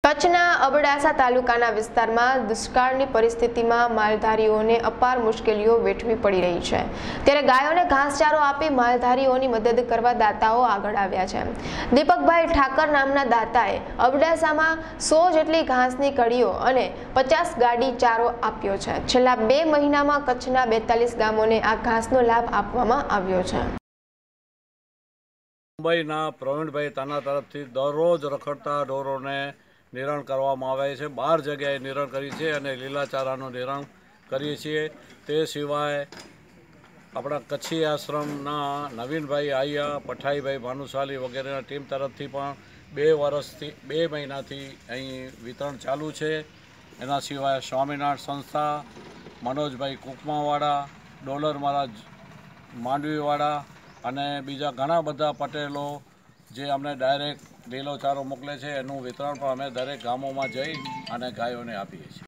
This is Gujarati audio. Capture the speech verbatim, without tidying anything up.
કચ્છના અબડાસા તાલુકાના વિસ્તારમાં દુષ્કાળની પરિસ્થિતિમાં માલધારીઓને અપાર મુશ્કેલીઓ વેઠવી પડી રહી છે, ત્યારે ગાયોને ઘાસચારો આપી માલધારીઓની મદદ કરવા દાતાઓ આગળ આવ્યા છે। દીપકભાઈ ઠાકર નામના દાતાએ અબડાસામાં સો જેટલી ઘાસની કડીઓ અને પચાસ ગાડી ચારો આપ્યો છે। છેલ્લા બે મહિનામાં કચ્છના બેતાલીસ ગામોને આ ઘાસનો લાભ આપવામાં આવ્યો છે। મુંબईના પ્રવીણભાઈ તાના તરફથી દરરોજ રખડતા ઢોરોને નિરણ કરવામાં આવે છે। બાર જગ્યાએ નિરણ કરી છે અને લીલાચારાનું નિરણ કરીએ છીએ। તે સિવાય આપણા કચ્છી આશ્રમના નવીનભાઈ આયા, પઠાઈભાઈ ભાનુશાલી વગેરેના ટીમ તરફથી પણ બે વર્ષથી બે મહિનાથી અહીં વિતરણ ચાલુ છે। એના સિવાય સ્વામિનારાયણ સંસ્થા, મનોજભાઈ કુકમાવાળા, ડોલર મહારાજ માંડવીવાળા અને બીજા ઘણા બધા પટેલો જે અમને ડાયરેક્ટ લીલો ચારો મોકલે છે, એનું વિતરણ પણ અમે દરેક ગામોમાં જઈ અને ગાયોને આપીએ છીએ।